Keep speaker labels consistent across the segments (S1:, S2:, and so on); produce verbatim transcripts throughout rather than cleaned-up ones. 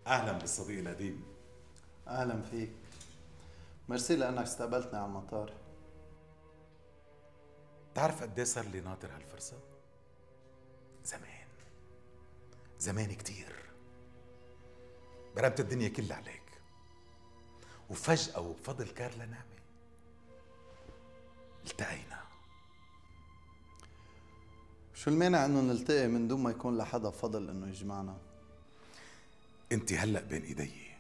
S1: اهلا بالصديق القديم.
S2: اهلا فيك. ميرسي لانك استقبلتني على المطار.
S1: بتعرف قد ايه صار لي ناطر هالفرصه؟ زمان زمان كتير. برمت الدنيا كلها عليك، وفجأة وبفضل كارلا نعمة التقينا.
S2: شو المانع انه نلتقي من دون ما يكون لحدا فضل انه يجمعنا؟
S1: انت هلأ بين ايدي.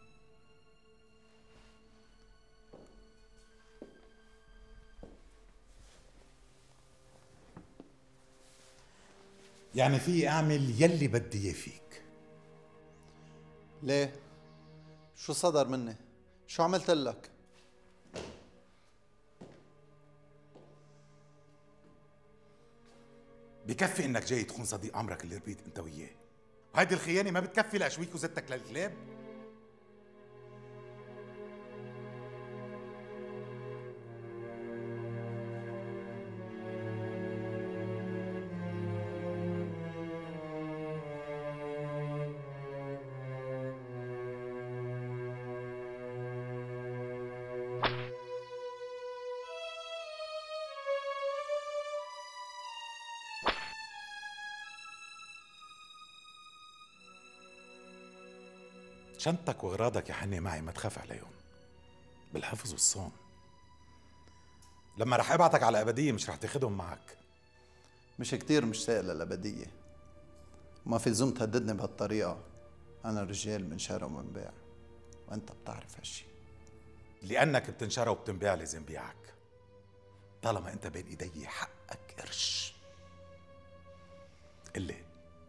S1: يعني في اعمل يلي بدي اياه فيك.
S2: ليه؟ شو صدر مني؟ شو عملت لك؟
S1: بكفي انك جاي تخون صديق عمرك اللي ربيت انت وياه، وهيدي الخيانه ما بتكفي لاشويك وزتك للكلاب؟ شنطتك واغراضك يا حني معي، ما تخاف عليهم، بالحفظ والصون. لما رح ابعتك على الابديه مش رح تاخدهم معك.
S2: مش كتير مشتاق للابديه، وما في لزوم تهددني بهالطريقه. انا رجال بنشرى وبنباع، وانت بتعرف هالشي.
S1: لانك بتنشرى وبتنباع لازم بيعك. طالما انت بين ايدي حقك قرش. قلي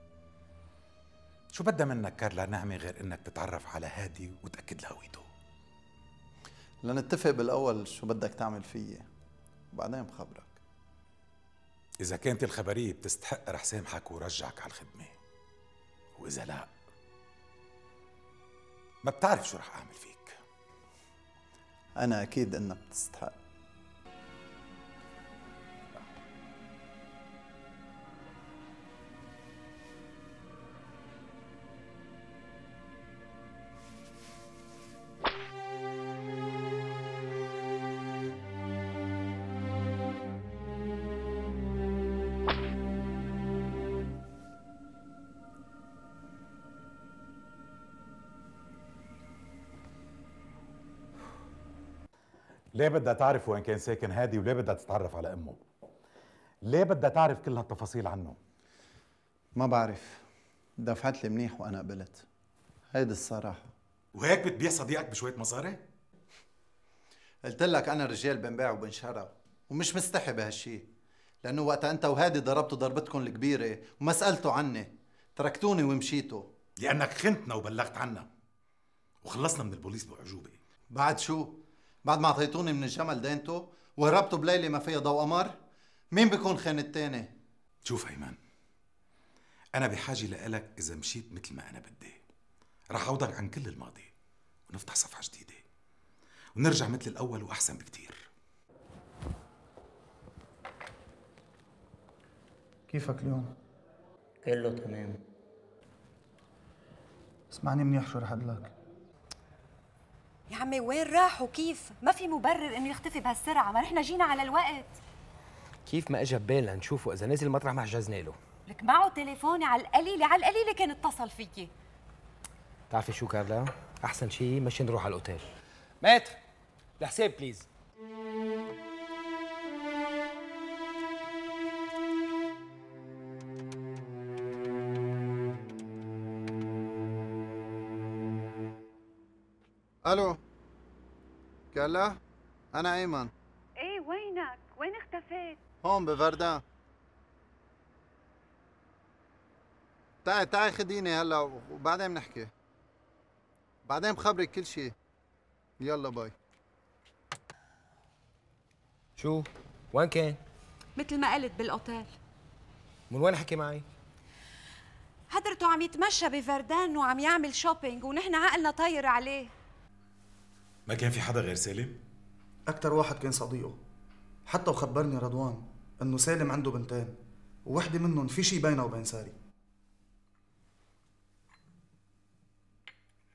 S1: شو بدها منك كارلا نعمة غير انك تتعرف على هادي وتأكد لها هويته؟
S2: لنتفق بالاول شو بدك تعمل فيي، وبعدين بخبرك.
S1: اذا كانت الخبرية بتستحق رح سامحك ورجعك على الخدمة، واذا لا ما بتعرف شو رح اعمل فيك.
S2: انا اكيد انك بتستحق.
S1: ليه بدها تعرف وين كان ساكن هادي، وليه بدها تتعرف على امه؟ ليه بدها تعرف كل هالتفاصيل عنه؟
S2: ما بعرف، دفعت لي منيح وانا قبلت. هيدي الصراحه.
S1: وهيك بتبيع صديقك بشويه مصاري؟
S2: قلت لك انا رجال بنباع وبنشرى، ومش مستحي بهالشي. لانه وقتها انت وهادي ضربتوا ضربتكم الكبيره وما سالتوا عني، تركتوني ومشيتوا.
S1: لانك خنتنا وبلغت عنا، وخلصنا من البوليس باعجوبه.
S2: بعد شو؟ بعد ما اعطيتوني من الجمل دينتو وهربتوا بليله ما فيها ضوء قمر؟ مين بيكون خان التاني؟
S1: شوف ايمن، انا بحاجه لإلك اذا مشيت مثل ما انا بدي. رح اعوضك عن كل الماضي، ونفتح صفحه جديده، ونرجع مثل الاول واحسن بكتير.
S3: كيفك اليوم؟
S4: كله تمام.
S3: اسمعني منيح شو رح لك.
S5: يا عمي وين راح وكيف؟ ما في مبرر انه يختفي بهالسرعه، ما نحن جينا على الوقت.
S4: كيف ما اجى ببالنا نشوفه؟ اذا نزل المطرح ما حجزنا له.
S5: لك معه تليفوني، على القليله على القليله كان اتصل فيي.
S4: بتعرفي شو كارلا؟ احسن شيء مشي نروح على الاوتيل. ماتر الحساب بليز.
S2: الو كلا، انا ايمن.
S5: ايه وينك؟ وين اختفيت؟
S2: هون بفردان. تعي تعي خديني هلا وبعدين بنحكي. بعدين بخبرك كل شيء. يلا باي.
S4: شو؟ وين كان؟
S5: مثل ما قلت بالاوتيل.
S4: من وين حكي معي؟
S5: حضرته عم يتمشى بفردان وعم يعمل شوبينج، ونحن عقلنا طاير عليه.
S1: ما كان في حدا غير سالم؟
S3: أكتر واحد كان صديقه، حتى وخبرني رضوان إنه سالم عنده بنتين، ووحدة منهم في شي بينه وبين ساري.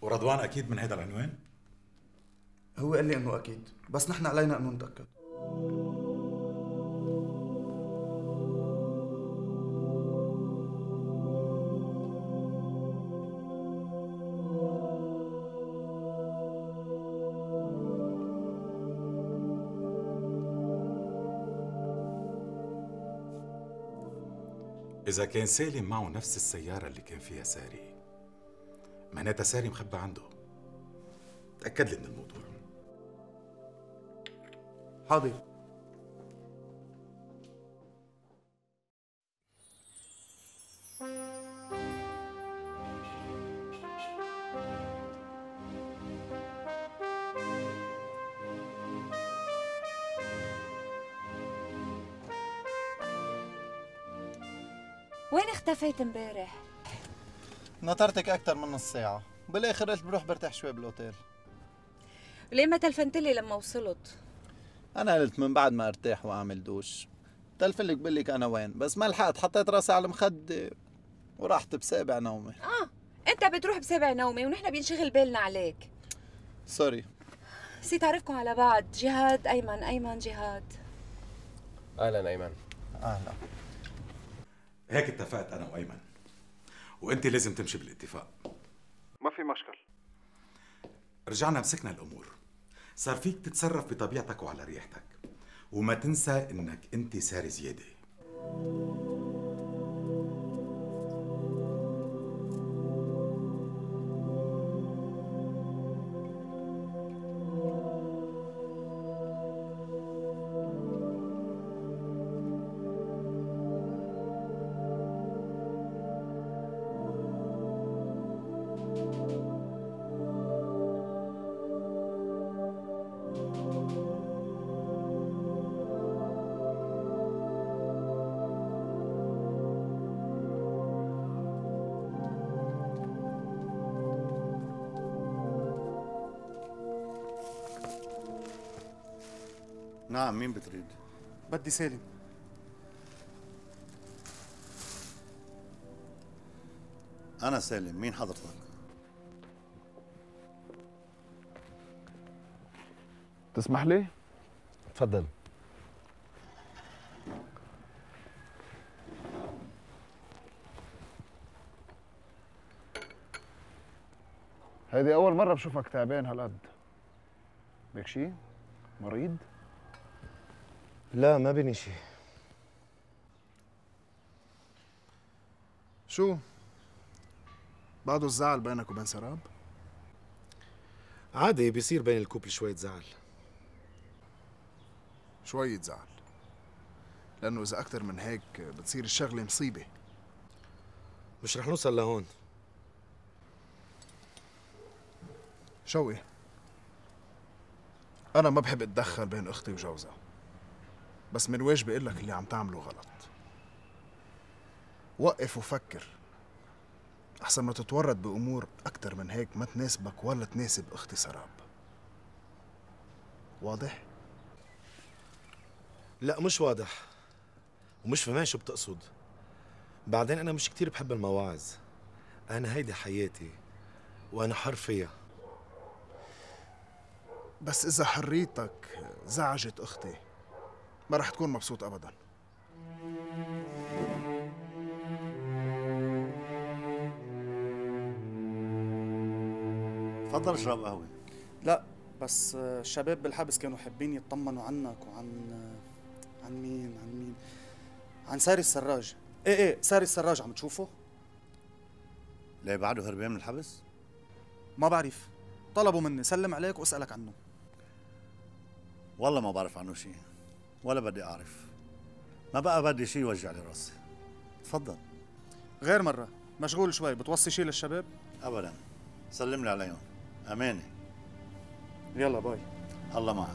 S1: ورضوان اكيد من هيدا العنوان؟
S3: هو قال لي انه اكيد، بس نحن علينا انه نتاكد.
S1: إذا كان سالم معه نفس السيارة اللي كان فيها ساري، معناتها ساري مخبى عنده. تأكد لي من الموضوع.
S3: حاضر.
S5: وين اختفيت امبارح؟
S2: نطرتك أكثر من نص ساعة، بالآخر قلت بروح برتاح شوي بالأوتيل.
S5: ليه ما تلفنتلي لما وصلت؟
S2: أنا قلت من بعد ما ارتاح وأعمل دوش تلفلك بقلك أنا وين، بس ما لحقت، حطيت راسي على المخدة وراحت بسابع نومي.
S5: آه، أنت بتروح بسابع نومي ونحن بينشغل بالنا عليك.
S2: سوري.
S5: نسيت أعرفكم على بعض، جهاد أيمن، أيمن جهاد.
S4: اهلا ايمن.
S2: أهلا.
S1: هيك اتفقت أنا وأيمن، وأنت لازم تمشي بالاتفاق.
S3: ما في مشكل.
S1: رجعنا مسكنا الأمور، صار فيك تتصرف بطبيعتك وعلى ريحتك، وما تنسى إنك أنت ساري زيادة.
S6: نعم، مين بتريد؟
S3: بدي سالم.
S6: أنا سالم، مين حضرتك؟
S7: تسمح لي؟
S4: تفضل.
S7: هيدي أول مرة بشوفك تعبان هالقد. بك شي؟ مريض؟
S4: لا ما بيني شيء.
S7: شو؟ بعده الزعل بينك وبين سراب؟
S8: عادي بيصير بين الكوبل شوية زعل.
S7: شوية زعل، لأنه إذا أكتر من هيك بتصير الشغلة مصيبة.
S8: مش رح نوصل لهون.
S7: شوقي، أنا ما بحب أتدخل بين أختي وجوزها، بس من واجبي أقول لك اللي عم تعمله غلط. وقف وفكر أحسن ما تتورط بأمور أكتر من هيك ما تناسبك ولا تناسب أختي سراب. واضح؟
S8: لا مش واضح، ومش فهمان شو بتقصد. بعدين أنا مش كتير بحب المواعظ. أنا هيدي حياتي وأنا حر فيها.
S7: بس إذا حريتك زعجت أختي ما رح تكون مبسوط أبداً.
S6: تفضل اشرب قهوة.
S3: لا بس الشباب بالحبس كانوا حابين يطمنوا عنك وعن عن مين عن مين عن ساري السراج. ايه ايه ساري السراج، عم تشوفه؟
S6: ليه بعده هربان من الحبس؟
S3: ما بعرف، طلبوا مني سلم عليك واسألك عنه.
S6: والله ما بعرف عنه شيء ولا بدي أعرف. ما بقى بدي شيء يوجع لي راسي. تفضل.
S3: غير مرة، مشغول شوي، بتوصي شيء للشباب؟
S6: أبدا، سلم لي عليهم، أمانة.
S3: يلا باي.
S6: الله معك.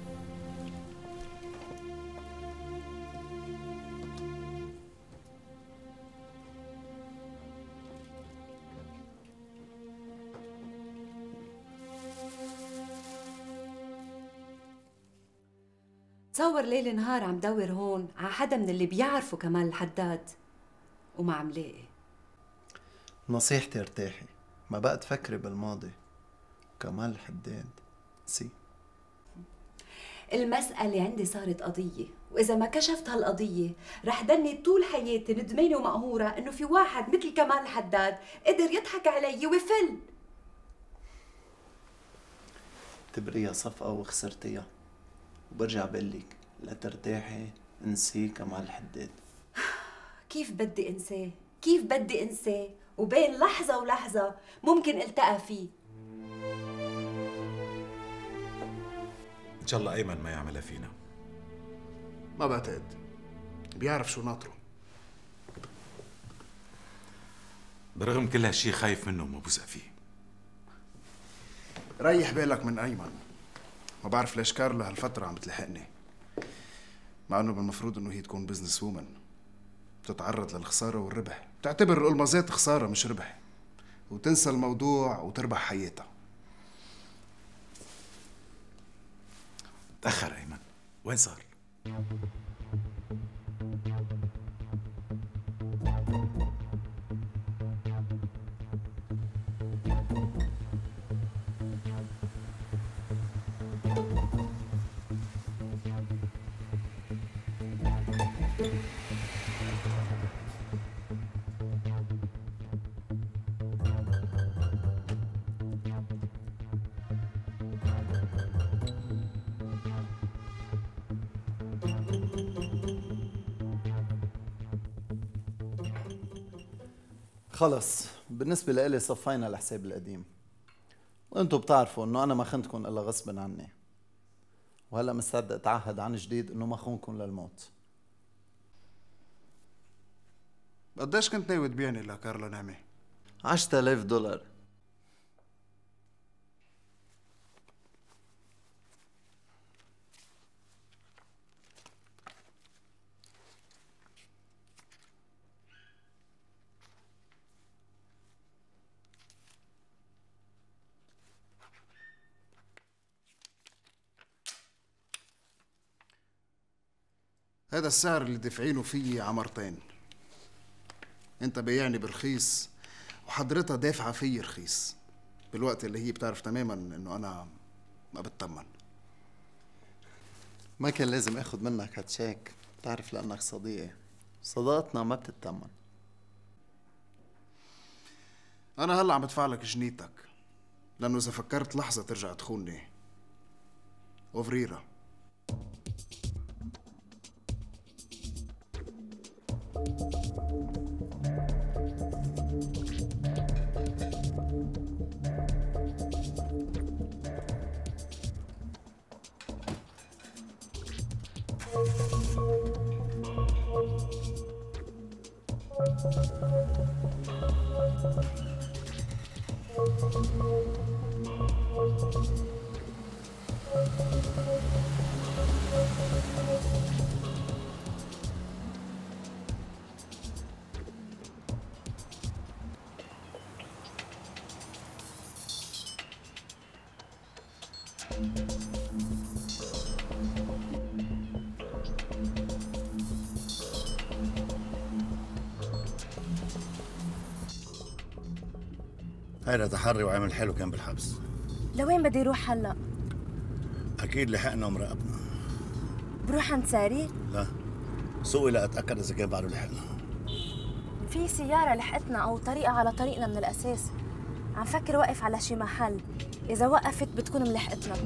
S5: تصور ليل نهار عم دور هون على حدا من اللي بيعرفوا كمال الحداد وما عم لاقي.
S2: نصيحتي ارتاحي، ما بقى تفكري بالماضي. كمال الحداد سي.
S9: المسألة عندي صارت قضية، وإذا ما كشفت هالقضية رح دني طول حياتي ندمانة ومقهورة إنه في واحد مثل كمال الحداد قدر يضحك علي ويفل.
S2: تبريها صفقة وخسرتيها، وبرجع بقلك لا ترتاحي انسي كمال الحداد.
S9: كيف بدي انساه؟ كيف بدي انساه؟ وبين لحظة ولحظة ممكن التقى فيه.
S1: ان شاء الله ايمن ما يعملها فينا.
S7: ما بعتقد، بيعرف شو ناطره.
S1: برغم كل هالشي خايف منه وما بوثق فيه.
S7: ريح بالك من ايمن. ما بعرف ليش كارلا هالفترة عم بتلحقني، مع انه بالمفروض انه هي تكون بزنس وومن، بتتعرض للخسارة والربح، بتعتبر الألمازات خسارة مش ربح، وتنسى الموضوع وتربح حياتها.
S1: تأخر أيمن، وين صار؟
S2: خلص بالنسبة لإلي صفينا الحساب القديم، وانتو بتعرفوا انه انا ما خنتكم الا غصبا عني، وهلا مستعد اتعهد عن جديد انه ما خونكم للموت.
S7: قديش كنت ناوي تبيعني لكارلا نعمة؟
S2: عشرة آلاف دولار.
S7: هذا السعر اللي دافعينه فيي عمرتين. انت بيعني برخيص وحضرتها دافعة فيي رخيص، بالوقت اللي هي بتعرف تماما انه انا ما بتطمن.
S2: ما كان لازم اخد منك هالتشيك، بتعرف لانك صديقي، صداقتنا ما بتتمن.
S7: انا هلا عم بدفع لك جنيتك، لانه اذا فكرت لحظة ترجع تخونني وفريرة.
S6: هيدا تحري وعمل حلو كان بالحبس.
S10: لوين بدي روح هلا؟
S6: اكيد لحقنا ومراقبنا.
S10: بروح عند ساري؟
S6: لا، سوقي لاتاكد اذا كان بعده لحقنا.
S10: في سيارة لحقتنا او طريقة على طريقنا من الاساس. عم فكر وقف على شي محل، اذا وقفت بتكون ملحقتنا.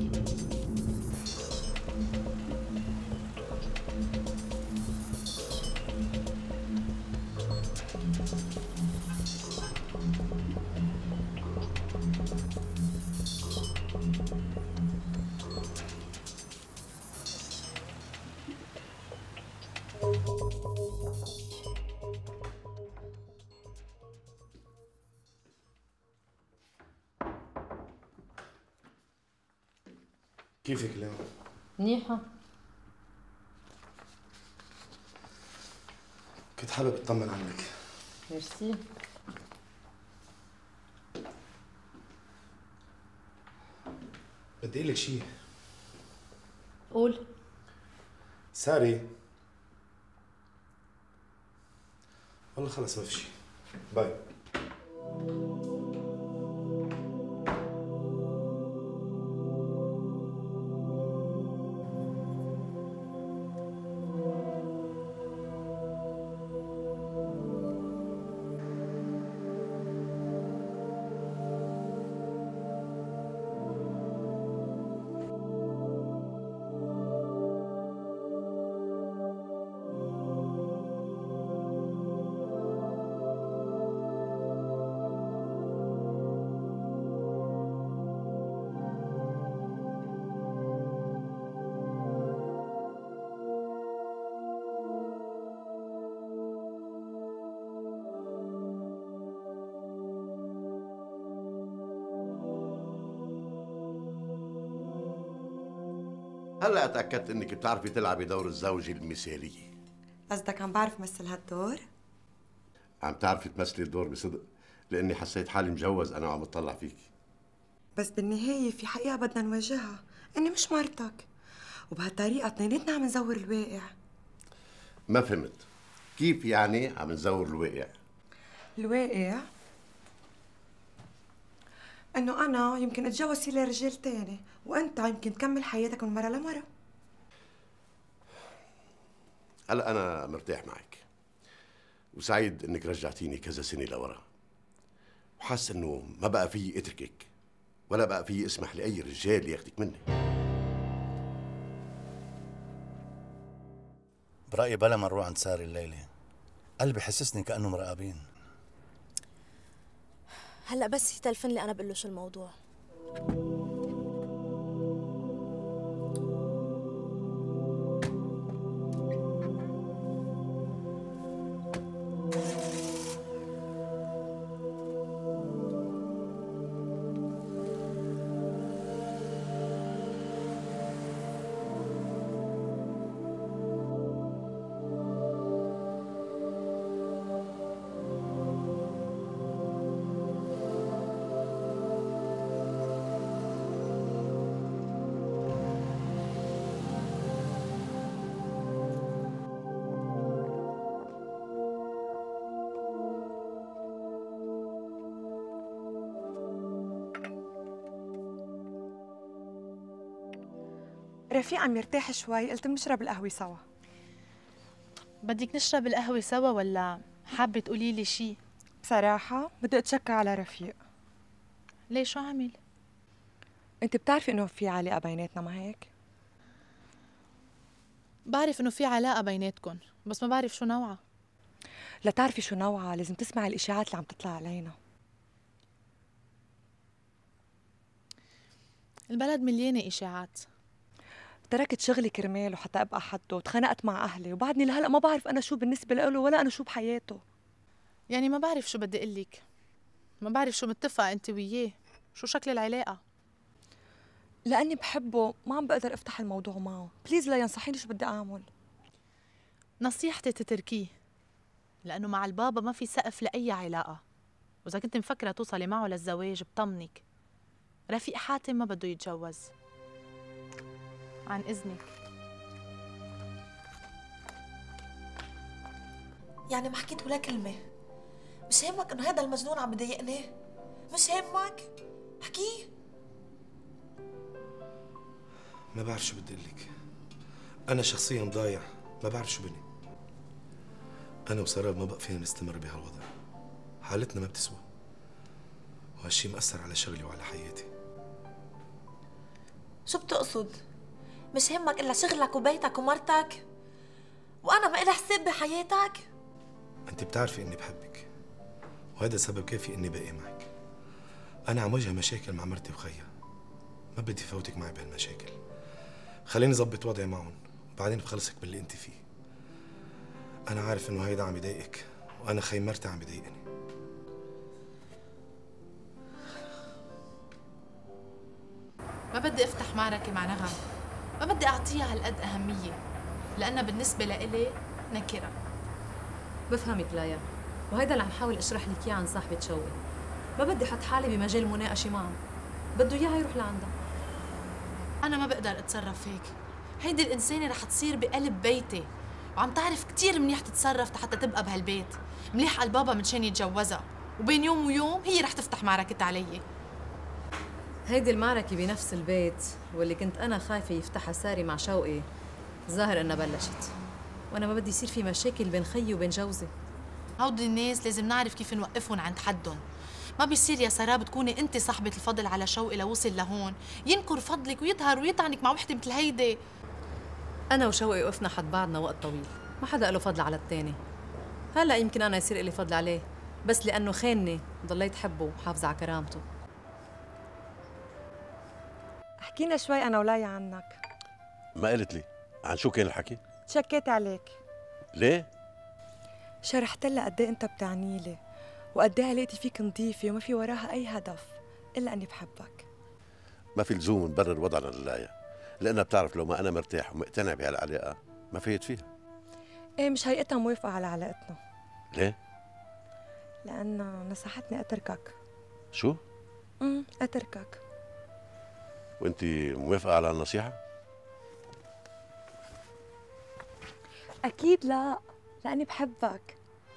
S8: كيفك اليوم؟
S11: منيحة.
S8: كنت حابب اطمن عنك.
S11: ميرسي.
S8: بدي اقول لك شيء.
S11: قول.
S8: ساري، والله خلص ما في شيء. باي.
S12: هلا اتاكدت انك بتعرفي تلعبي دور الزوجه المثاليه.
S13: قصدك عم بعرف مثل هالدور؟
S12: عم تعرفي تمثلي الدور بصدق، لاني حسيت حالي مجوز انا وعم اطلع فيكي.
S13: بس بالنهايه في حقيقه بدنا نواجهها، اني مش مرتك، وبهالطريقه اثنيناتنا عم نزور الواقع.
S12: ما فهمت، كيف يعني عم نزور الواقع؟
S13: الواقع انه انا يمكن اتجوز سيلة رجال تاني، وانت يمكن تكمل حياتك من مره لمره.
S12: هلا انا مرتاح معك وسعيد انك رجعتيني كذا سنه لورا، وحاسس انه ما بقى في اتركك ولا بقى في اسمح لاي رجال ياخدك مني.
S6: برايي بلا ما نروح عند ساري الليله، قلبي حسسني كانه مراقبين.
S10: هلا بس يتلفن لي انا بقول له شو الموضوع.
S13: رفيق عم يرتاح شوي، قلت بنشرب القهوة سوا.
S14: بدك نشرب القهوة سوا ولا حابة تقولي لي شيء؟
S13: بصراحة بدي اتشكى على رفيق.
S14: ليه شو عمل؟
S13: انت بتعرفي انه في علاقة بيناتنا، ما هيك؟
S14: بعرف انه في علاقة بيناتكم، بس ما بعرف شو نوعها.
S13: لتعرفي شو نوعها لازم تسمعي الاشاعات اللي عم تطلع علينا.
S14: البلد مليانة اشاعات.
S13: تركت شغلي كرماله حتى ابقى حده، وتخانقت مع اهلي، وبعدني لهلا ما بعرف انا شو بالنسبه له ولا انا شو بحياته.
S14: يعني ما بعرف شو بدي اقول لك، ما بعرف شو متفقه انت وياه، شو شكل العلاقه؟
S13: لاني بحبه ما عم بقدر افتح الموضوع معه، بليز لا ينصحيني شو بدي اعمل.
S14: نصيحتي تتركيه، لانه مع البابا ما في سقف لاي علاقه، واذا كنت مفكره توصلي معه للزواج بطمنك رفيق حاتم ما بده يتجوز. عن إذنك.
S15: يعني ما حكيت ولا كلمة؟ مش همك إنه هذا المجنون عم بضايقني؟ مش همك؟ احكي.
S8: ما بعرف شو بدي أقول لك، أنا شخصيا ضايع، ما بعرف شو بني. أنا وسراب ما بقى فينا نستمر بهالوضع، حالتنا ما بتسوى، وهالشي مأثر على شغلي وعلى حياتي.
S15: شو بتقصد؟ مش همك إلا شغلك وبيتك ومرتك؟ وأنا ما إلي حساب بحياتك؟
S8: أنت بتعرفي إني بحبك، وهذا سبب كافي إني باقي معك. أنا عم واجه مشاكل مع مرتي وخيها، ما بدي فوتك معي بهالمشاكل. خليني ظبط وضعي معهم، وبعدين بخلصك باللي أنت فيه. أنا عارف إنه هيدا عم يضايقك، وأنا خي مرتي عم يضايقني.
S14: ما بدي افتح معركة مع نغم، ما بدي اعطيها هالقد أهمية، لأنها بالنسبة لإلي نكرة.
S11: بفهمك لايا، وهيدا اللي عم حاول اشرح لك اياه عن صاحبة شوقي. ما بدي احط حالي بمجال مناقشة معه، بده اياها يروح لعندها.
S14: أنا ما بقدر أتصرف هيك، هيدي الإنسانة رح تصير بقلب بيتي، وعم تعرف كتير منيح تتصرف حتى تبقى بهالبيت. مليح قال بابا منشان يتجوزها، وبين يوم ويوم هي رح تفتح معركة علي.
S11: هيدي المعركة بنفس البيت واللي كنت أنا خايفة يفتحها ساري مع شوقي، ظاهر إنها بلشت، وأنا ما بدي يصير في مشاكل بين خيي وبين جوزي.
S14: هودي الناس لازم نعرف كيف نوقفهم عند حدهم. ما بيصير يا سراب تكوني انت صاحبة الفضل على شوقي لوصل لهون، ينكر فضلك ويظهر ويطعنك مع وحدة مثل هيدي.
S11: أنا وشوقي وقفنا حد بعضنا وقت طويل، ما حدا له فضل على الثاني. هلا يمكن أنا يصير لي فضل عليه، بس لأنه خانني ضليت حبه وحافظة على كرامته.
S13: حكينا شوي أنا ولايا عنك.
S12: ما قلت لي عن شو كان الحكي؟
S13: تشكيت عليك.
S12: ليه؟
S13: شرحت لها قد ايه انت بتعني لي، وقد ايه علاقتي فيك نظيفه وما في وراها اي هدف الا اني بحبك.
S12: ما في لزوم نبرر وضعنا للايا، لأنها بتعرف لو ما أنا مرتاح ومقتنع بهالعلاقة ما فايت فيها.
S13: ايه مش هيئتها موافقة على علاقتنا.
S12: ليه؟
S13: لأنها نصحتني أتركك.
S12: شو؟
S13: امم أتركك.
S12: وأنت موافقة على النصيحة؟
S13: أكيد لا، لأني بحبك.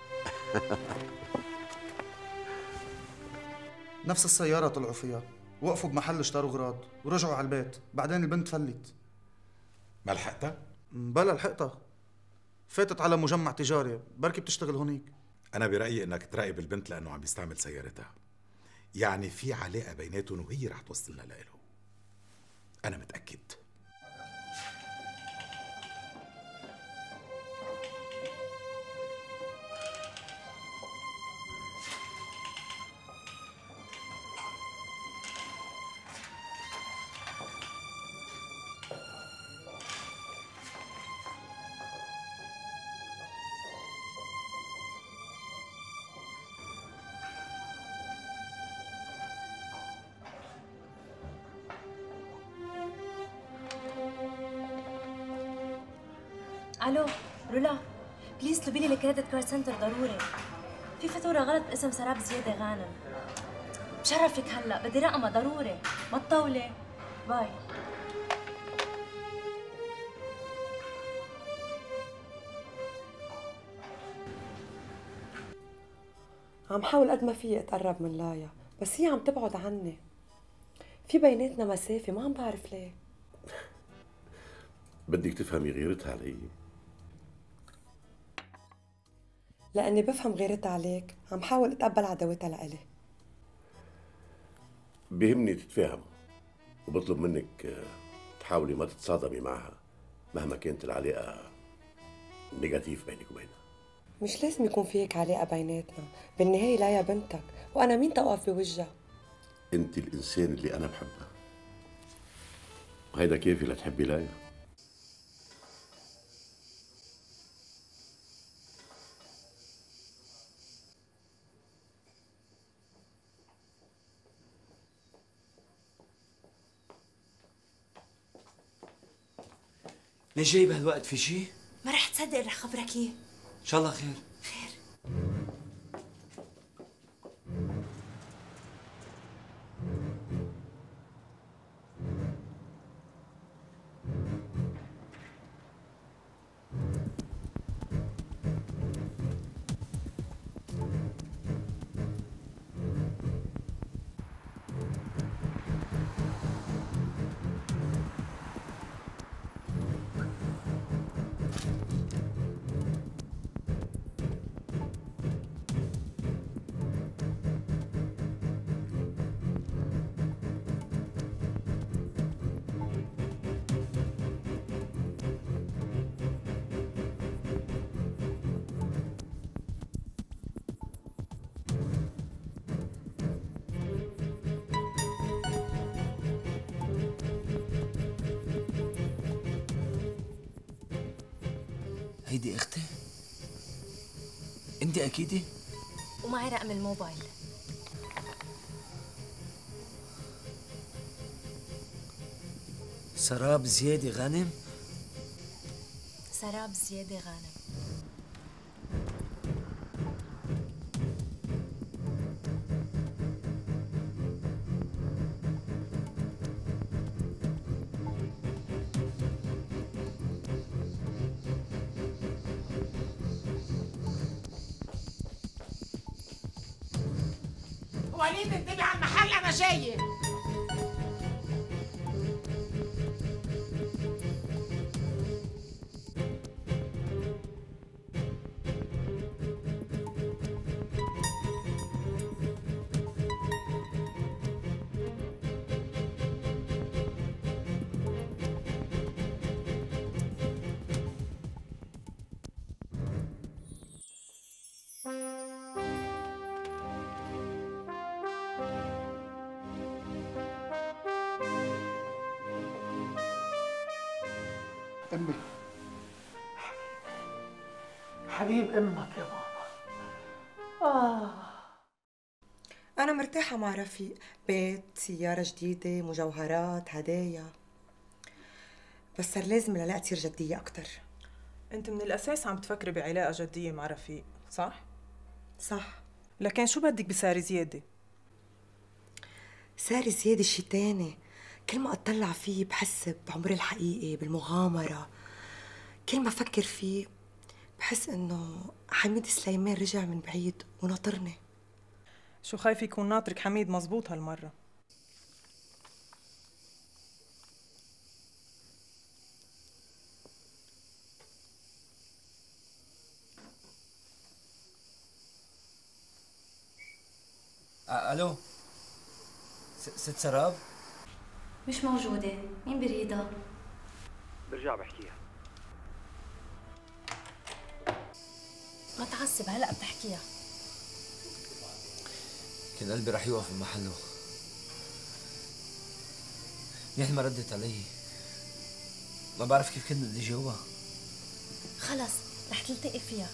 S3: نفس السيارة طلعوا فيها، وقفوا بمحل اشتروا غراض ورجعوا على البيت، بعدين البنت فلت.
S1: ما لحقتها؟
S3: بلا لحقتها، فاتت على مجمع تجاري، بركي بتشتغل هونيك.
S1: أنا برأيي إنك تراقب البنت لأنه عم بيستعمل سيارتها، يعني في علاقة بيناتهم وهي رح توصلنا لإله، أنا متأكد.
S10: الو رولا، بليز اطلبي لي الكريدت كارد سنتر ضروري. في فاتوره غلط باسم سراب زياده غانم. بشرفك هلا، بدي رقمها ضروري، ما تطولي. باي.
S13: عم حاول قد ما فيي اتقرب من لايا، بس هي عم تبعد عني. في بيناتنا مسافة، ما عم بعرف ليه.
S12: بدك تفهمي غيرتها علي؟
S13: لأني بفهم غيرتها عليك، عم حاول اتقبل عداوتها لإلي.
S12: بيهمني تتفاهموا، وبطلب منك تحاولي ما تتصادمي معها مهما كانت العلاقة نيجاتيف بينك وبينها.
S13: مش لازم يكون في هيك علاقة بيناتنا، بالنهاية لايا بنتك، وأنا مين توقف بوجهها؟
S12: أنت الإنسان اللي أنا بحبه، وهيدا كافي لتحبي لايا.
S16: ليش جاي بهالوقت؟ في شي؟
S15: ما رح تصدق رح خبرك اياه.
S16: ان شاء الله خير.
S15: خير.
S16: هيدي اختي؟ انت اكيدة؟
S10: ومعي رقم الموبايل.
S16: سراب زيادة غانم؟
S10: سراب زيادة غانم.
S17: وليد انتبه على المحل، انا جايه.
S3: أمي،
S17: حبيب امك يا بابا. اه
S13: أنا مرتاحة مع رفيق، بيت، سيارة جديدة، مجوهرات، هدايا. بس صار لازم العلاقة تصير جدية أكتر.
S18: انت من الأساس عم تفكري بعلاقة جدية مع رفيق، صح؟
S13: صح.
S18: لكن شو بدك بساري زيادة؟
S13: ساري زيادة شي تاني. كل ما أطلع فيه بحس بعمري الحقيقي، بالمغامرة. كل ما أفكر فيه بحس إنه حميد سليمان رجع من بعيد وناطرني.
S18: شو خايف يكون ناطرك حميد مزبوط هالمرة؟
S16: الو ست سراب؟
S10: مش موجودة، مين بريدها؟
S4: برجع بحكيها.
S10: ما تعصب، هلا بتحكيها.
S16: كان قلبي رح يوقف بمحله. منيح ما ردت علي. ما بعرف كيف كنت بدي جاوبها.
S10: خلص رح تلتقي فيها.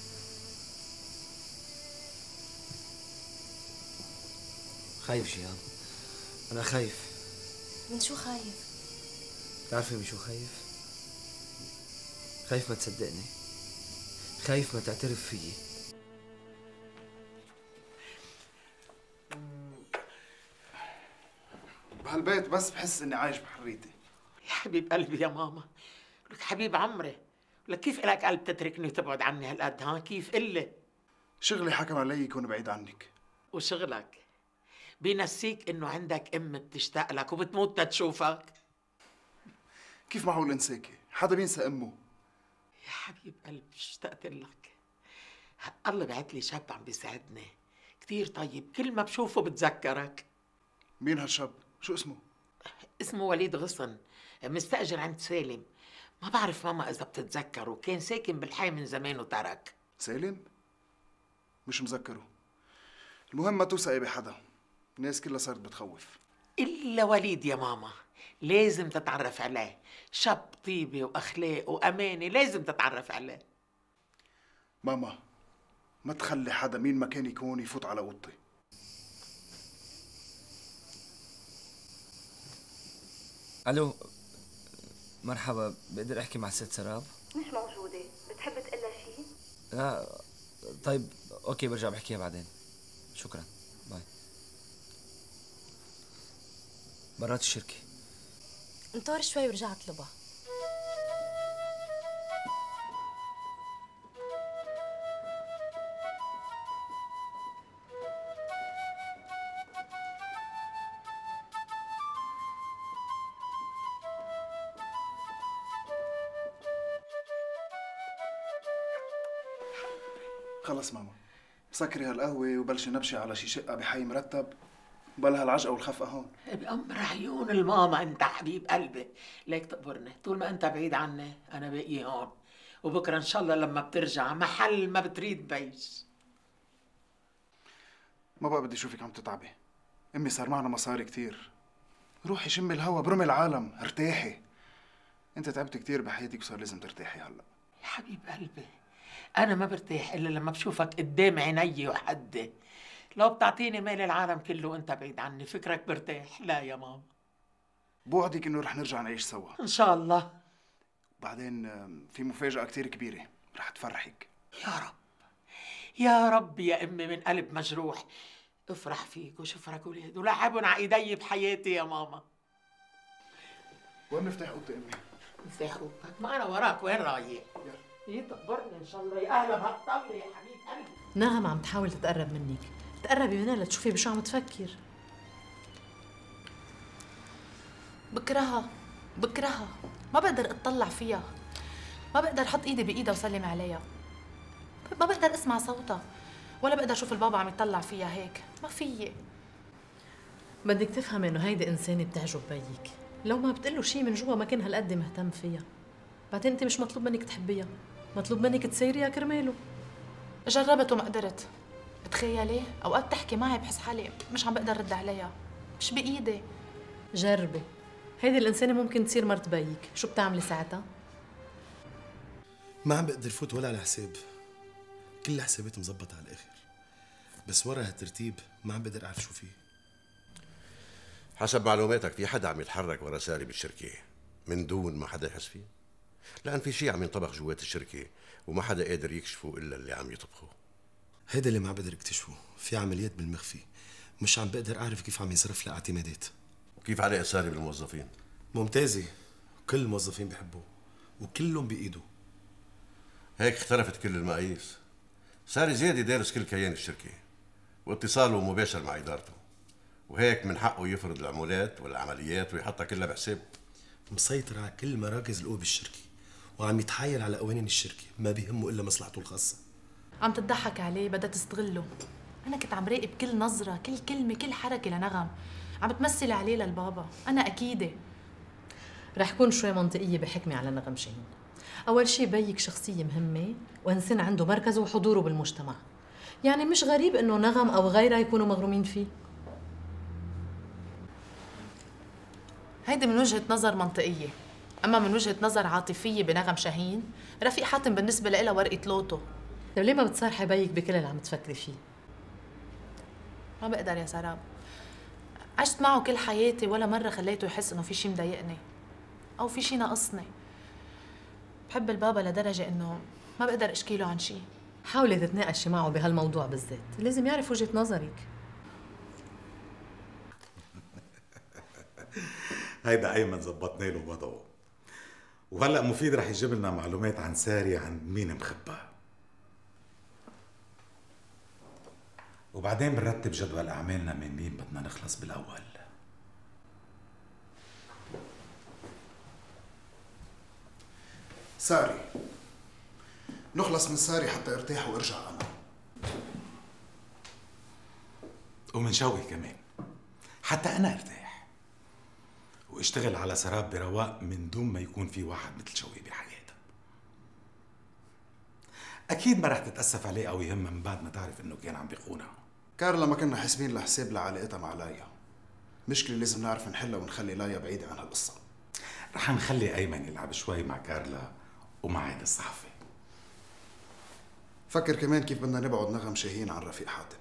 S16: خايف شيهان، أنا خايف.
S10: من شو خايف؟
S16: بتعرفي من شو خايف؟ خايف ما تصدقني، خايف ما تعترف فيي.
S7: بهالبيت بس بحس اني عايش بحريتي.
S17: يا حبيب قلبي يا ماما، لك حبيب عمري، لك كيف إلك قلب تتركني وتبعد عني هالقد؟ ها كيف قلي؟
S7: شغلي حكم علي يكون بعيد عنك.
S17: وشغلك بينسيك انه عندك ام بتشتاق لك وبتموت تتشوفك.
S7: كيف معقول انساكي؟ حدا بينسى امه؟
S17: يا حبيب قلبي اشتقت لك. الله بعت لي شاب عم بيساعدني كثير طيب، كل ما بشوفه بتذكرك.
S7: مين هالشاب؟ شو اسمه؟
S17: اسمه وليد غصن، مستأجر عند سالم. ما بعرف ماما اذا بتتذكره، كان ساكن بالحي من زمان وترك.
S7: سالم؟ مش مذكره. المهم ما توثقي بحدا، الناس كلها صارت بتخوف.
S17: إلا وليد يا ماما، لازم تتعرف عليه، شاب طيبة وأخلاق وأمانة، لازم تتعرف عليه.
S7: ماما ما تخلي حدا مين ما كان يكون يفوت على اوضتي.
S16: الو مرحبا، بقدر احكي مع ست سراب؟
S10: مش موجودة، بتحب تقلها شيء؟
S16: لا طيب اوكي، برجع بحكيها بعدين. شكرا، باي. برات الشركة.
S10: انطر شوي ورجع اطلبها.
S7: خلص ماما، سكري هالقهوة وبلشي نبشي على شي شقة بحي مرتب، بلا هالعجقة والخفقة هون.
S17: بأمر عيون الماما انت حبيب قلبي، ليك تقبرني، طول ما انت بعيد عني انا باقي هون، وبكره ان شاء الله لما بترجع محل ما بتريد بيش.
S7: ما بقى بدي اشوفك عم تتعبي. امي صار معنا مصاري كتير. روحي شمي الهوا، برمي العالم، ارتاحي. انت تعبت كتير بحياتك وصار لازم ترتاحي هلا.
S17: يا حبيب قلبي أنا ما برتاح إلا لما بشوفك قدام عيني وحدي. لو بتعطيني مال العالم كله وأنت بعيد عني فكرك برتاح؟ لا يا ماما.
S7: بوعدك إنه رح نرجع نعيش سوا.
S17: إن شاء الله.
S7: بعدين في مفاجأة كتير كبيرة رح تفرحك.
S17: يا رب يا رب يا أمي، من قلب مجروح. افرح فيك وشفرك ولاد ولاعبن على إيدي بحياتي يا ماما.
S7: وين مفتاح أوضتي أمي؟
S17: مفتاح أوضتك؟ ما أنا وراك، وين رايح؟ يتقبرني ان شاء الله. يا اهلا بهالطبله يا حبيب قلبي.
S14: نغم عم تحاول تتقرب منك، تقربي منها لتشوفي بشو عم تفكر. بكرهها بكرهها، ما بقدر اطلع فيها، ما بقدر احط ايدي بايدها وسلم عليها، ما بقدر اسمع صوتها، ولا بقدر اشوف البابا عم يطلع فيها هيك، ما فيي. بدك تفهمي انه هيدي انسانه بتعجب بيك، لو ما بتقله شيء من جوا ما كان هالقد مهتم فيها. بعدين انت مش مطلوب منك تحبيها، مطلوب منك تسيريها كرماله. جربت وما قدرت. تخيلي اوقات تحكي معي بحس حالي مش عم بقدر رد عليها، مش بايدي. جربي، هيدي الانسانه ممكن تصير مرت بيك، شو بتعملي ساعتها؟
S8: ما عم بقدر فوت ولا على حساب، كل الحسابات مزبطة على الاخر، بس ورا هالترتيب ما عم بقدر اعرف شو فيه.
S12: حسب معلوماتك في حدا عم يتحرك ورا ساري بالشركه، من دون ما حدا يحس فيه؟ لأن في شيء عم ينطبخ جوات الشركة وما حدا قادر يكشفه إلا اللي عم يطبخه.
S8: هيدا اللي ما بقدر اكتشفه، في عمليات بالمخفي، مش عم بقدر أعرف كيف عم ينصرف لها اعتمادات.
S12: وكيف علاقة ساري بالموظفين؟
S8: ممتازة، كل الموظفين بيحبوه وكلهم بإيده.
S12: هيك اختلفت كل المقاييس. ساري زيادة دارس كل كيان الشركة واتصاله مباشر مع إدارته، وهيك من حقه يفرض العمولات والعمليات ويحطها كلها بحساب.
S8: مسيطر على كل مراكز القوة بالشركة وعم يتحايل على قوانين الشركة، ما بيهمه إلا مصلحته الخاصة.
S14: عم تضحك عليه، بدها تستغله. أنا كنت عم راقب كل نظرة، كل كلمة، كل حركة لنغم، عم تمثل عليه للبابا، أنا أكيدة.
S11: رح كون شوي منطقية بحكمي على نغم شاهين. أول شي بيك شخصية مهمة وإنسان عنده مركزه وحضوره بالمجتمع، يعني مش غريب إنه نغم أو غيرها يكونوا مغرومين فيه.
S14: هيدي من وجهة نظر منطقية، أما من وجهة نظر عاطفية بنغم شاهين، رفيق حاتم بالنسبة لها ورقة لوتو.
S11: طيب ليه ما بتصارحي بيك بكل اللي عم تفكري فيه؟
S14: ما بقدر يا سراب، عشت معه كل حياتي ولا مرة خليته يحس إنه في شي مضايقني أو في شي ناقصني. بحب البابا لدرجة إنه ما بقدر أشكيله عن شي.
S11: حاولي تتناقشي معه بهالموضوع بالذات، لازم يعرف وجهة نظرك.
S1: هيدا ايمن زبطنا له وضعه، وهلا مفيد رح يجيب لنا معلومات عن ساري عن مين مخبى، وبعدين بنرتب جدول اعمالنا من مين بدنا نخلص بالاول.
S7: ساري، نخلص من ساري حتى ارتاح وارجع انا.
S1: ومن شوقي كمان حتى انا ارتاح واشتغل على سراب برواق من دون ما يكون في واحد مثل شوقي بحياتها. اكيد ما رح تتاسف عليه او يهمها من بعد ما تعرف انه كان عم بيخونها.
S7: كارلا ما كنا حاسبين لحساب لعلاقتها مع لايا، مشكلة لازم نعرف نحلها ونخلي لايا بعيدة عن هالقصة.
S1: رح نخلي ايمن يلعب شوي مع كارلا ومع هيدا الصحفي.
S7: فكر كمان كيف بدنا نبعد نغم شاهين عن رفيق حاتم.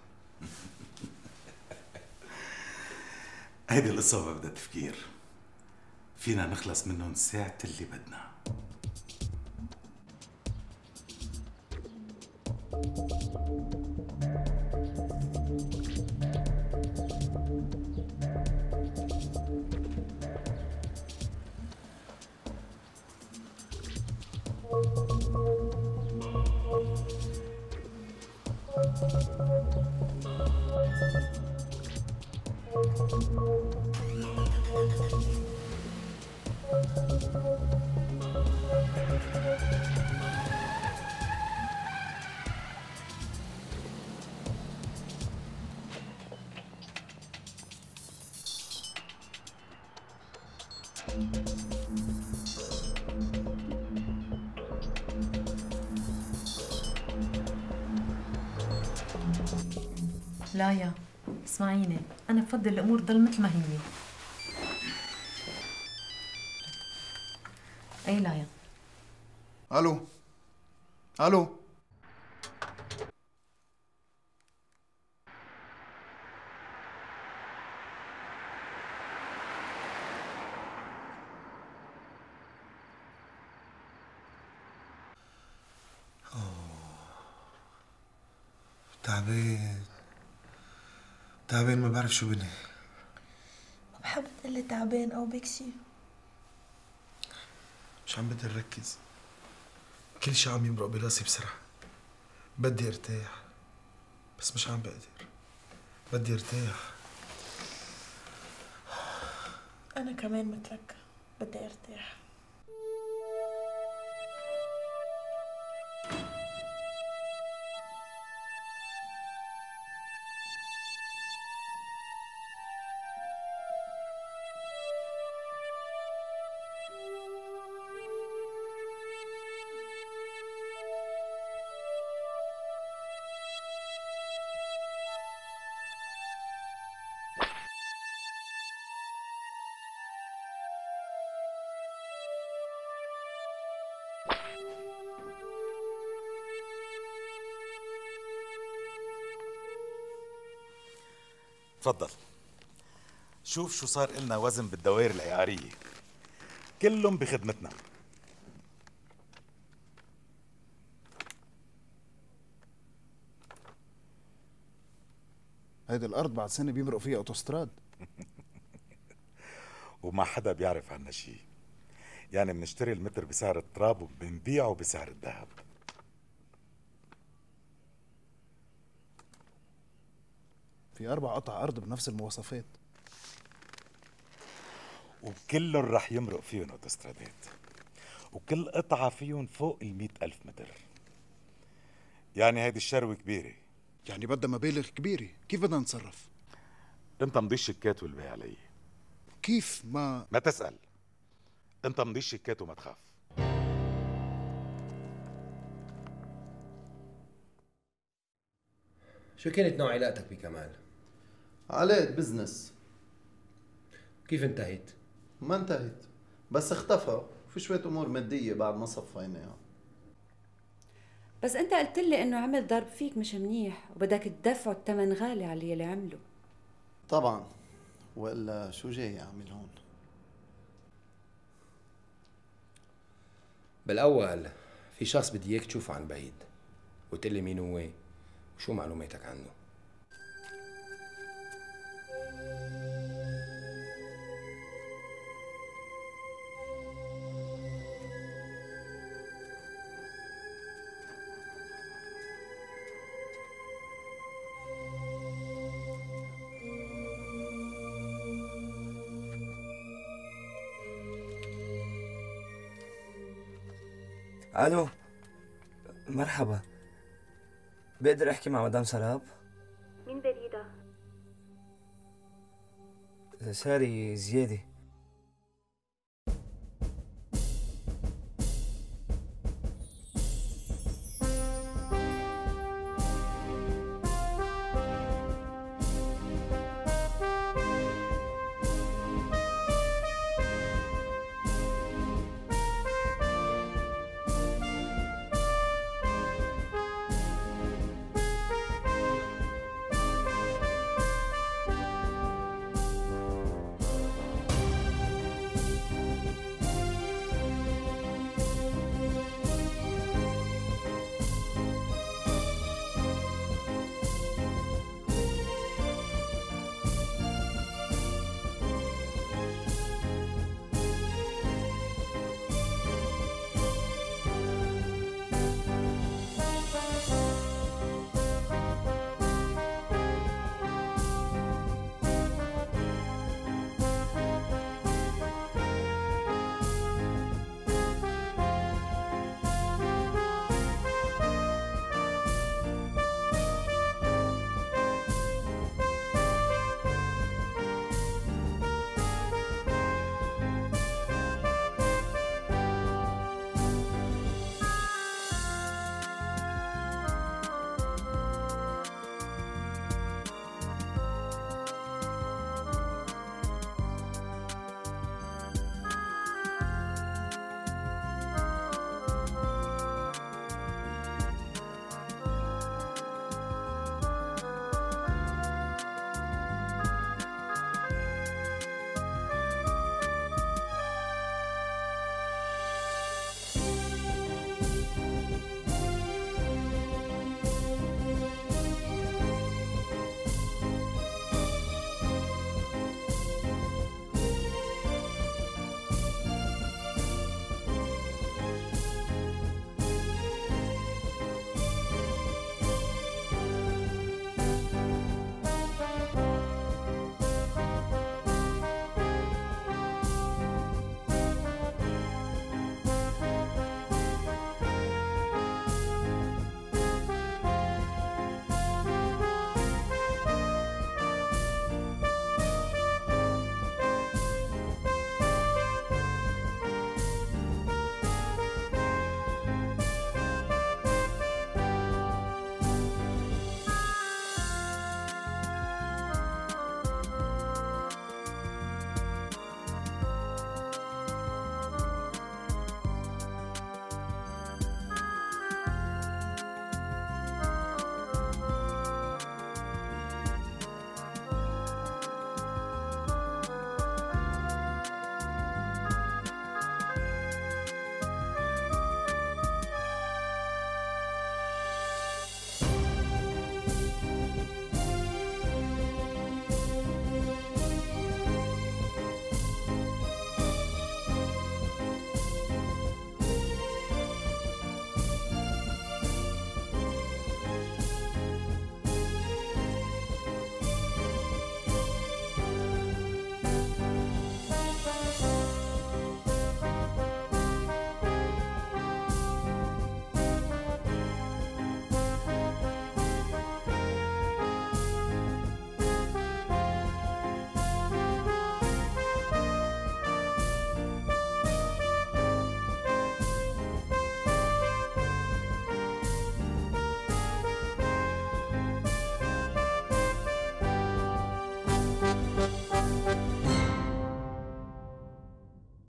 S1: هيدي القصة ما بدها تفكير، فينا نخلص منهم ساعة اللي بدنا.
S11: لايا اسمعيني، أنا بفضل الأمور تضل مثل ما هي. أي لايا؟
S7: ألو ألو
S8: تعبان تعبان ما بعرف شو بني.
S15: ما بحب تقلي تعبان أو بك شي.
S8: مش عم بقدر ركز، كل شي عم يمرق براسي بسرعة. بدي ارتاح بس مش عم بقدر. بدي ارتاح.
S15: أنا كمان مثلك بدي ارتاح.
S1: تفضل شوف شو صار إلنا وزن بالدوائر العقارية. كلهم بخدمتنا.
S7: هيدي الارض بعد سنه بيمرقوا فيها اوتوستراد.
S1: وما حدا بيعرف عنا شيء. يعني بنشتري المتر بسعر التراب وبنبيعه بسعر الذهب.
S7: في اربع قطع ارض بنفس المواصفات،
S1: وكلهم رح يمرق فيهم اوتوسترادات، وكل قطعة فيهم فوق المئة ألف متر. يعني هيدي الشروة كبيرة،
S7: يعني بدها مبالغ كبيرة. كيف بدنا نتصرف؟
S1: انت مضي الشيكات والبيع علي.
S7: كيف؟ ما
S1: ما تسأل، انت مضي الشيكات وما تخاف.
S4: شو كانت نوع علاقتك بكمال؟
S2: علاقة بزنس.
S4: كيف انتهت؟
S2: ما انتهت، بس اختفى. في شوية أمور مادية بعد ما صفيناها.
S9: بس أنت قلت لي إنه عمل ضرب فيك مش منيح وبدك تدفعه الثمن غالي على اللي عمله.
S2: طبعا، وإلا شو جاي أعمل هون؟
S4: بالأول في شخص بدي إياك تشوفه عن بعيد وتقول لي مين هو وشو معلوماتك عنه.
S16: الو، مرحبا، بقدر احكي مع مدام سراب؟
S10: مين بريدة؟
S16: ساري زيادة.